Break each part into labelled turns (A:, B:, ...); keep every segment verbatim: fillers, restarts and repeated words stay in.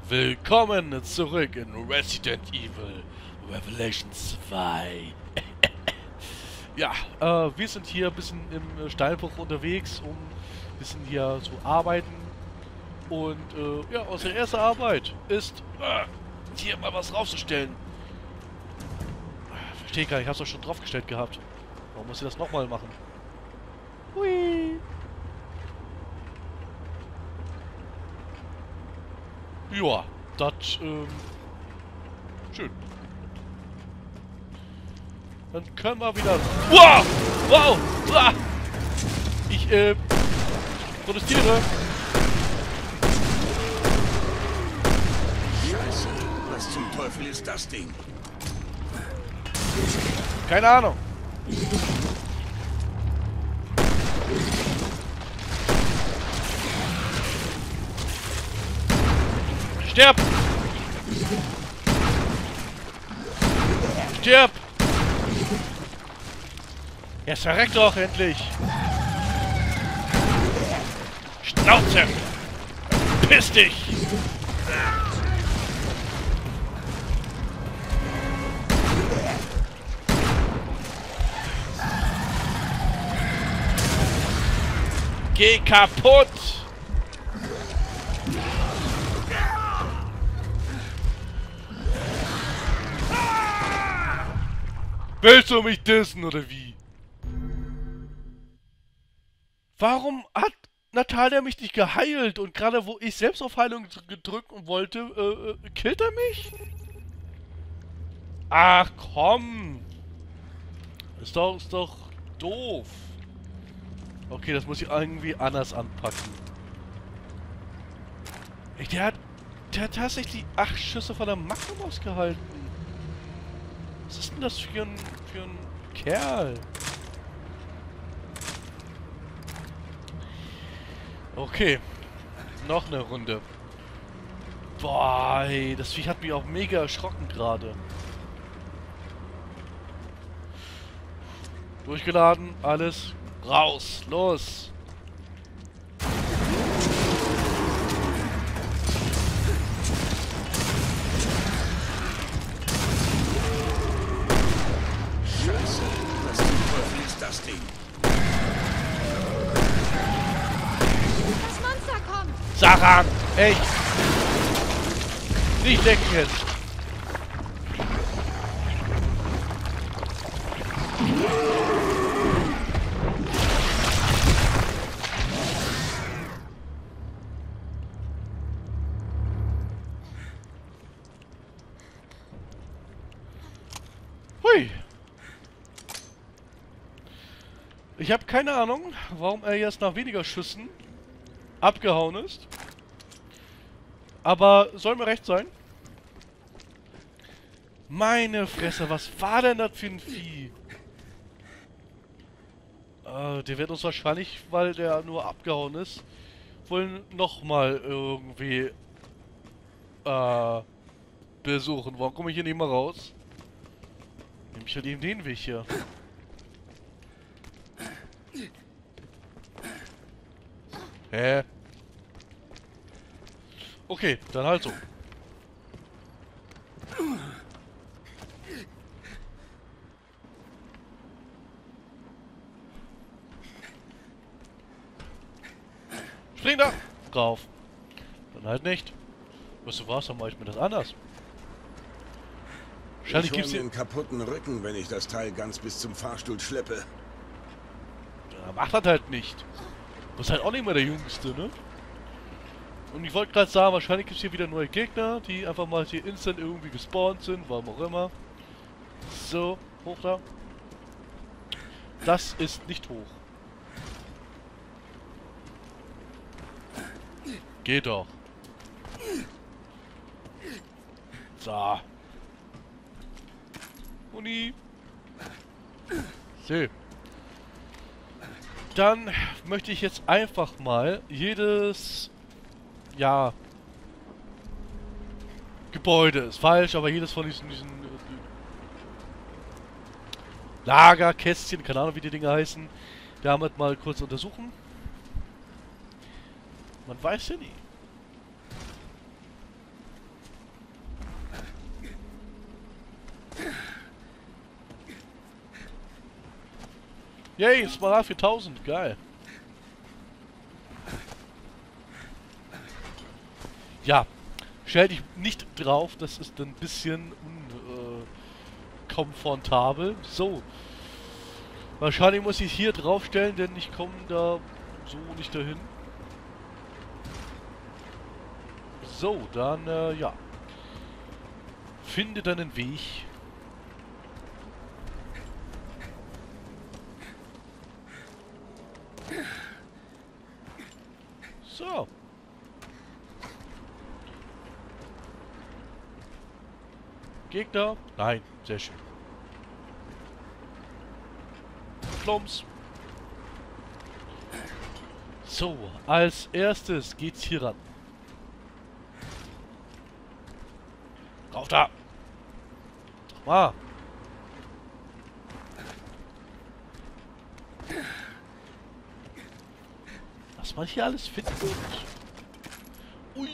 A: Willkommen zurück in Resident Evil Revelation zwei. Ja, äh, wir sind hier ein bisschen im Steinbruch unterwegs, um ein bisschen hier zu arbeiten. Und äh, ja, unsere erste Arbeit ist, äh, hier mal was draufzustellen. Verstehe gar nicht, ich hab's doch schon draufgestellt gehabt. Warum muss ich das nochmal machen? Hui! Ja, das, ähm, schön. Dann können wir wieder... Wow! Wow! Ah! Ich, äh, protestiere.
B: Scheiße, was zum Teufel ist das Ding?
A: Keine Ahnung. Stirb! Stirb! Jetzt verreckt doch endlich! Schnauze! Piss dich! Geh kaputt! Willst du mich dissen, oder wie? Warum hat Natalia mich nicht geheilt? Und gerade wo ich selbst auf Heilung gedrückt und wollte, äh, äh, killt er mich? Ach komm! Ist doch, ist doch doof. Okay, das muss ich irgendwie anders anpacken. Ey, der hat, der hat tatsächlich acht Schüsse von der Magnum ausgehalten. Was ist denn das für ein, für ein Kerl? Okay. Noch eine Runde. Boah, ey, das Vieh hat mich auch mega erschrocken gerade. Durchgeladen, alles. Raus, los.
B: Scheiße, was zum Teufel ist das Ding?
C: Das Monster kommt!
A: Saran! Echt! Nicht lecken jetzt! Hui! Ich habe keine Ahnung, warum er jetzt nach weniger Schüssen abgehauen ist. Aber soll mir recht sein. Meine Fresse, was war denn das für ein Vieh? Äh, der wird uns wahrscheinlich, weil der nur abgehauen ist, wohl nochmal irgendwie äh, besuchen. Warum komme ich hier nicht mal raus? Nehme ich halt eben den Weg hier. Hä? Okay, dann halt so. Spring da! Drauf. Dann halt nicht. Weißt du was, dann mache ich mir das anders. Wahrscheinlich
B: Ich hol
A: gibt's
B: mir
A: hier...
B: einen kaputten Rücken, wenn ich das Teil ganz bis zum Fahrstuhl schleppe.
A: Ja, macht das halt nicht. Du bist halt auch nicht mehr der Jüngste, ne? Und ich wollte gerade sagen, wahrscheinlich gibt es hier wieder neue Gegner, die einfach mal hier instant irgendwie gespawnt sind, warum auch immer. So, hoch da. Das ist nicht hoch. Geht doch. So. Uni. So. Dann möchte ich jetzt einfach mal jedes... Ja... Gebäude ist falsch, aber jedes von diesen... diesen äh, Lagerkästchen, keine Ahnung wie die Dinge heißen, damit mal kurz untersuchen. Man weiß ja nie. Yay, Smaragd viertausend, geil. Ja, stell dich nicht drauf, das ist ein bisschen unkomfortabel. So. Wahrscheinlich muss ich hier drauf stellen, denn ich komme da so nicht dahin. So, dann, äh, ja. Finde deinen Weg. So. Gegner? Nein, sehr schön. Plumps. So, als erstes geht's hier ran. Rauf da! Mal. Was man hier alles findet. Ui.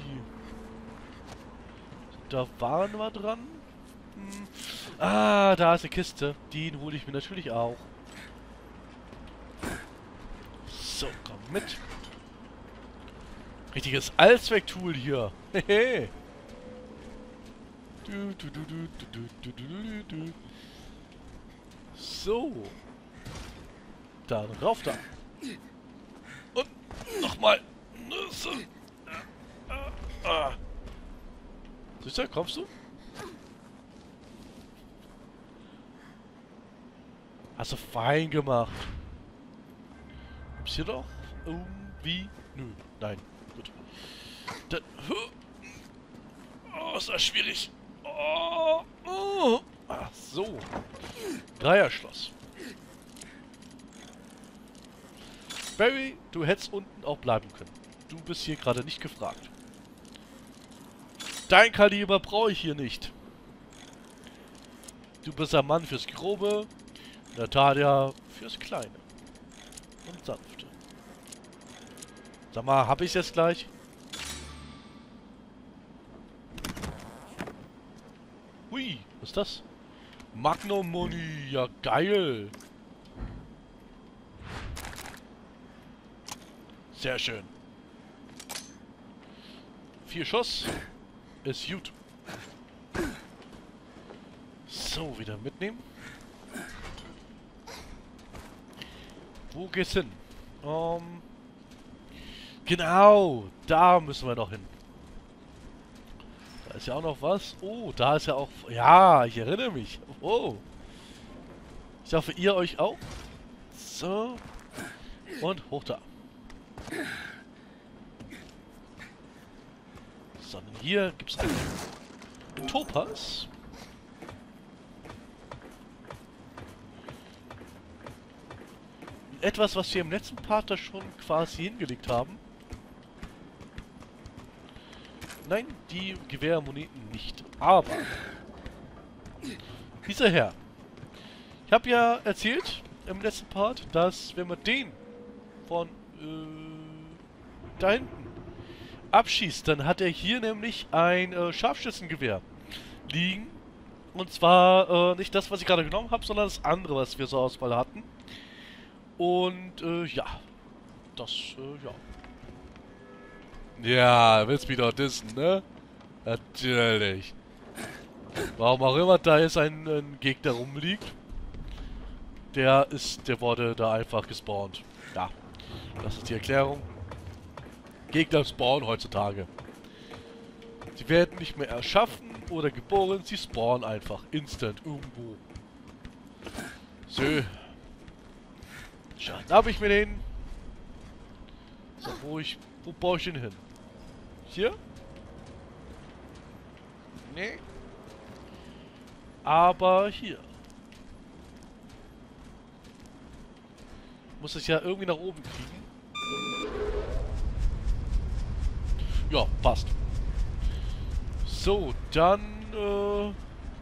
A: Da waren wir dran. Hm. Ah, da ist eine Kiste. Den hole ich mir natürlich auch. So, komm mit. Richtiges Allzweck-Tool hier. Hehe. Du, du, du, du, du, du, du, du, du. So. Dann rauf da. Und nochmal. So. Sicher, kommst du? Hast du fein gemacht. Gibt's hier doch irgendwie... Nö, nein. Gut. Dann... Oh, ist das schwierig. Oh, oh. Ach so. Dreierschloss. Barry, du hättest unten auch bleiben können. Du bist hier gerade nicht gefragt. Dein Kaliber brauche ich hier nicht. Du bist ein Mann fürs Grobe, Natalia fürs Kleine und Sanfte. Sag mal, hab ich's jetzt gleich? Hui, was ist das? Magnum Money, ja geil. Sehr schön. Vier Schuss. Ist gut. So, wieder mitnehmen. Wo geht's hin? Um, genau, da müssen wir noch hin. Da ist ja auch noch was. Oh, da ist ja auch... Ja, ich erinnere mich. Oh. Ich hoffe, ihr euch auch. So. Und hoch da. Sondern hier gibt es einen Topaz. Etwas, was wir im letzten Part da schon quasi hingelegt haben. Nein, die Gewehrmoneten nicht. Aber dieser Herr. Ich habe ja erzählt im letzten Part, dass wenn man den von äh, da hinten abschießt, dann hat er hier nämlich ein äh, Scharfschützengewehr liegen. Und zwar äh, nicht das, was ich gerade genommen habe, sondern das andere, was wir zur Auswahl hatten. Und äh, ja, das, äh, ja. Ja, willst mich doch dissen, ne? Natürlich. Warum auch immer da jetzt ein, ein Gegner rumliegt. Der ist, der wurde da einfach gespawnt. Ja, das ist die Erklärung. Gegner spawnen heutzutage. Sie werden nicht mehr erschaffen oder geboren, sie spawnen einfach instant irgendwo. So. Schade, da habe ich mir den. So, wo ich, wo baue ich den hin? Hier? Nee. Aber hier. Muss es ja irgendwie nach oben kriegen. Ja, passt. So, dann, äh...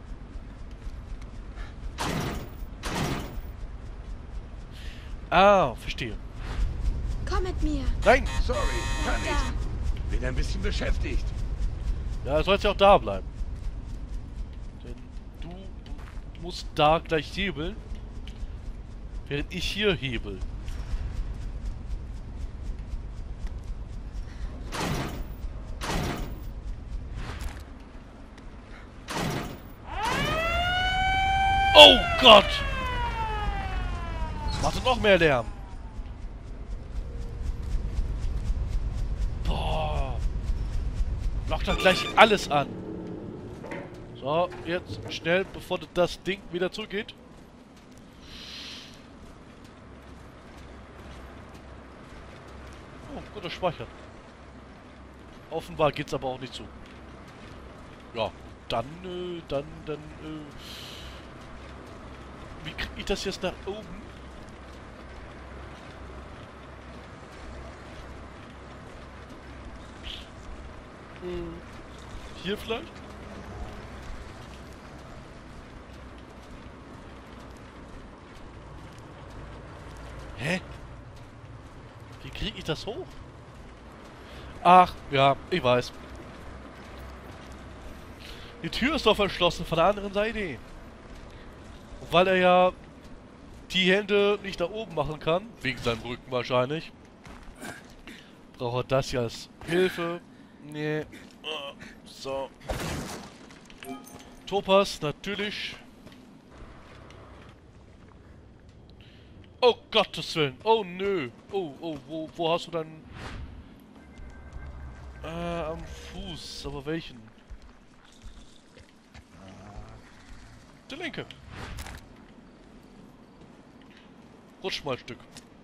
A: Ah, verstehe.
C: Komm mit mir.
B: Nein, sorry, kann nicht. Bin ein bisschen beschäftigt.
A: Ja, sollst ja auch da bleiben. Denn du musst da gleich hebeln. Während ich hier hebel. Oh Gott! Macht noch mehr Lärm. Boah. Mach doch gleich alles an. So, jetzt schnell, bevor das Ding wieder zurückgeht. Oh, guter Speicher. Offenbar geht's aber auch nicht zu. Ja, dann, äh, dann, dann, äh... wie krieg ich das jetzt nach oben? Äh, hier vielleicht? Hä? Wie kriege ich das hoch? Ach, ja, ich weiß. Die Tür ist doch verschlossen von der anderen Seite. Und weil er ja die Hände nicht da oben machen kann, wegen seinem Rücken wahrscheinlich, braucht er das ja als Hilfe. Nee. So. Topaz, natürlich. Oh Gottes Willen. Oh nö. Oh, oh, wo, wo hast du dann... Äh, am Fuß. Aber welchen? Der linke. Rutsch mal ein Stück.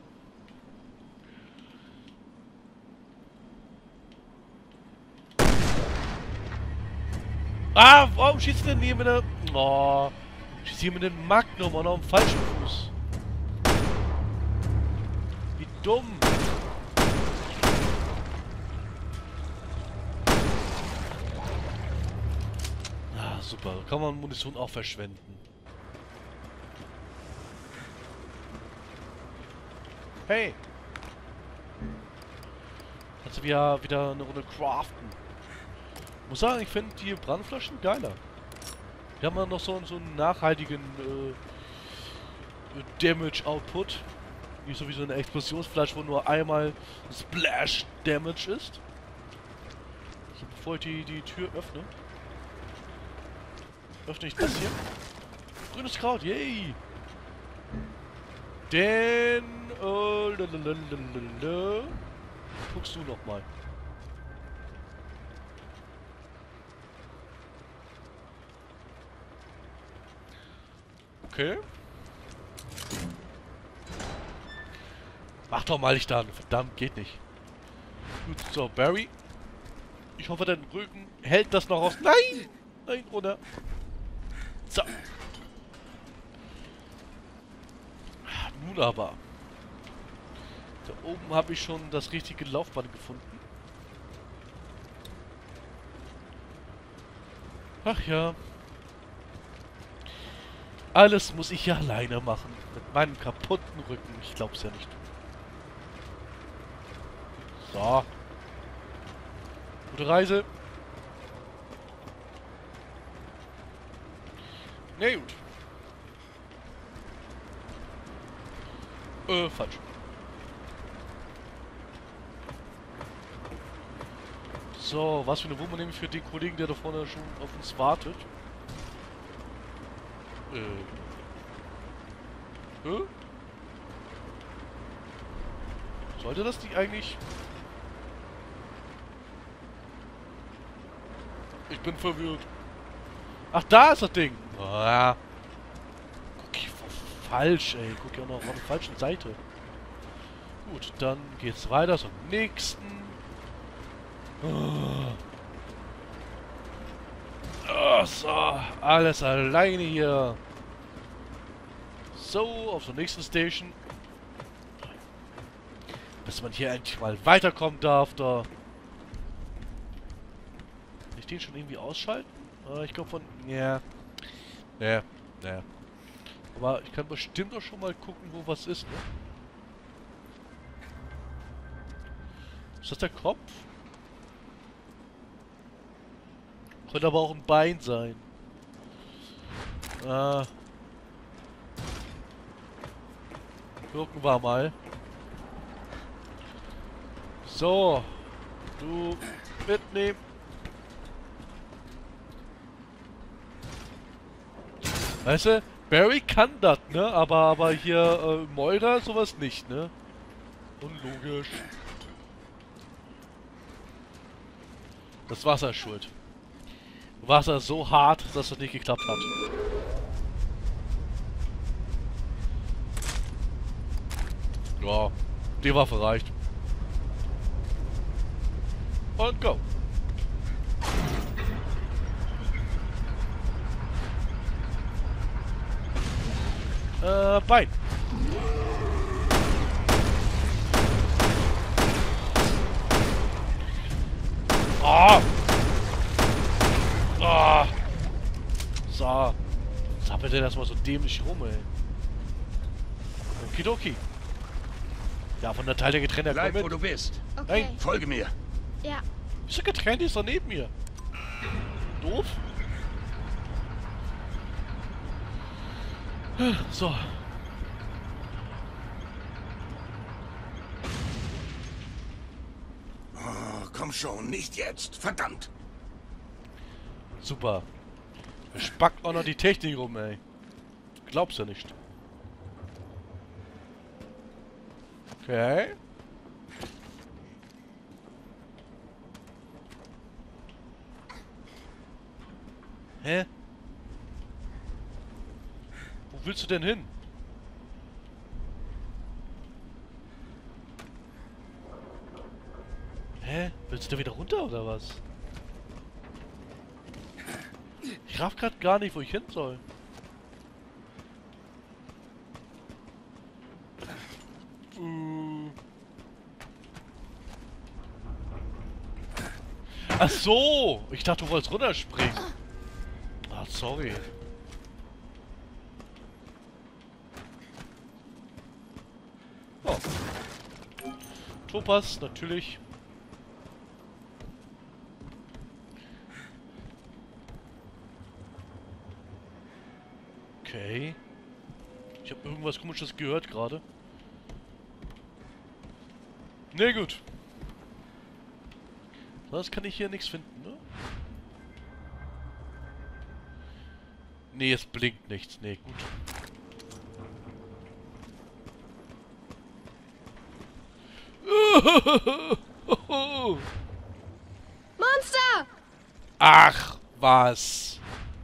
A: Ah, warum schießt du denn hier mit der... Oh, schießt hier mit dem Magnum und auf dem falschen Fuß. Wie dumm. Ah, super. Da kann man Munition auch verschwenden. Hey! Kannst du wieder, wieder eine Runde craften. Muss sagen, ich finde die Brandflaschen geiler. Die haben dann noch so, so einen nachhaltigen äh, Damage Output. Nicht so wie so eine Explosionsflasche, wo nur einmal Splash Damage ist. So, bevor ich die, die Tür öffne, öffne ich das hier. Grünes Kraut, yay! Den... Äh, lalalala, guckst du noch mal. Okay. Mach doch mal nicht an. Verdammt, geht nicht. Gut, so, Barry. Ich hoffe, dein Rücken hält das noch aus. Nein! Nein, runter. So. Nun aber. Da oben habe ich schon das richtige Laufband gefunden. Ach ja. Alles muss ich ja alleine machen. Mit meinem kaputten Rücken. Ich glaub's ja nicht. So. Gute Reise. Na gut. Äh, falsch. So, was für eine Wumme nehme ich für den Kollegen, der da vorne schon auf uns wartet? Äh. Hä? Sollte das nicht eigentlich... Ich bin verwirrt. Ach, da ist das Ding. Ah. Guck ich falsch, ey. Guck ja noch auf der falschen Seite. Gut, dann geht's weiter zum nächsten. Oh. Oh, so, alles alleine hier. So, auf zur nächsten Station. Bis man hier endlich mal weiterkommen darf, da. Kann ich den schon irgendwie ausschalten? Äh, ich glaube von... Ja. Ja, ja. Aber ich kann bestimmt doch schon mal gucken, wo was ist, ne? Ist das der Kopf? Könnte aber auch ein Bein sein. Ah. Gucken wir mal. So. Du mitnehmen. Weißt du, Barry kann das, ne? Aber, aber hier äh, Moira sowas nicht, ne? Unlogisch. Das Wasser ist schuld. Wasser ist so hart, dass das nicht geklappt hat. Ja, die Waffe reicht. Und go. Äh, Bein. Oh. Oh. So. Zappelt der das mal so dämlich rum, ey. Okidoki. Ja, von der Teil der getrennt.
B: Bleib, wo du bist.
C: Okay.
A: Nein.
B: Folge mir.
C: Ja.
A: Wieso getrennt? Die ist doch neben mir. Doof. So.
B: Oh, komm schon, nicht jetzt. Verdammt.
A: Super. Er spackt auch noch die Technik rum, ey. Glaubst du nicht. Okay. Hä? Wo willst du denn hin? Hä? Willst du da wieder runter oder was? Ich raff grad gar nicht, wo ich hin soll. Äh. Ach so! Ich dachte, du wolltest runterspringen. Ah, sorry. Oh. Topaz, natürlich. Okay. Ich habe irgendwas Komisches gehört gerade. Ne, gut. Sonst kann ich hier nichts finden, ne? Ne, es blinkt nichts. Ne, gut.
C: Monster!
A: Ach, was?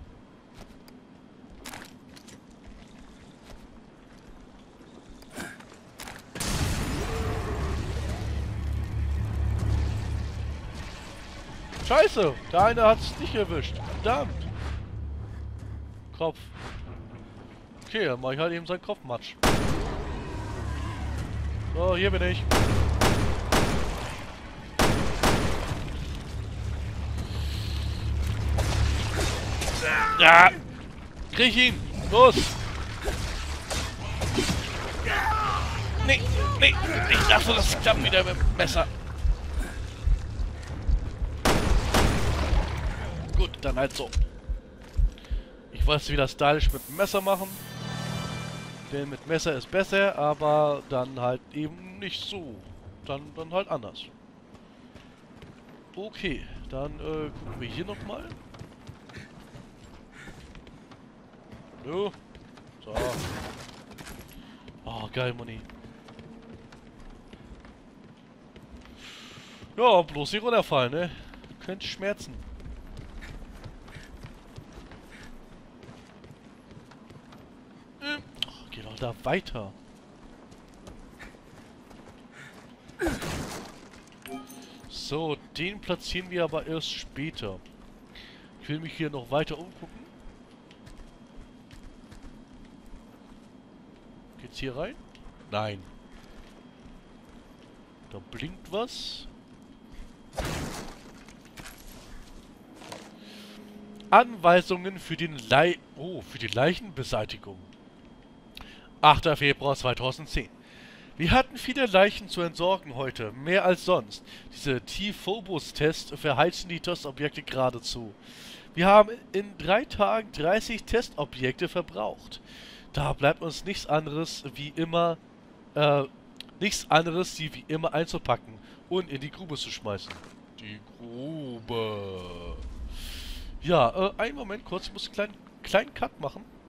A: Scheiße, der eine hat es nicht erwischt. Verdammt. Kopf. Okay, dann mach ich halt eben seinen Kopfmatsch. So, hier bin ich. Ja! Krieg ihn! Los! Nee, nee, ich dachte, das klappt wieder mit dem Messer. Gut, dann halt so. Ich weiß, wie das stylisch mit dem Messer machen. Denn mit Messer ist besser, aber dann halt eben nicht so. Dann, dann halt anders. Okay, dann äh, gucken wir hier nochmal. So. So. Oh, geil, Moni. Ja, bloß nicht runterfallen, ne? Könnte schmerzen. Hm. Oh, geh doch da weiter. So, den platzieren wir aber erst später. Ich will mich hier noch weiter umgucken. Geht's hier rein? Nein. Da blinkt was. Anweisungen für den Lei... Oh, für die Leichenbeseitigung. achter Februar zweitausendzehn. Wir hatten viele Leichen zu entsorgen heute, mehr als sonst. Diese T-Phobos-Tests verheizen die Testobjekte geradezu. Wir haben in drei Tagen dreißig Testobjekte verbraucht. Da bleibt uns nichts anderes wie immer äh, nichts anderes, sie wie immer einzupacken und in die Grube zu schmeißen. Die Grube. Ja, äh, einen Moment kurz, ich muss einen kleinen, kleinen Cut machen.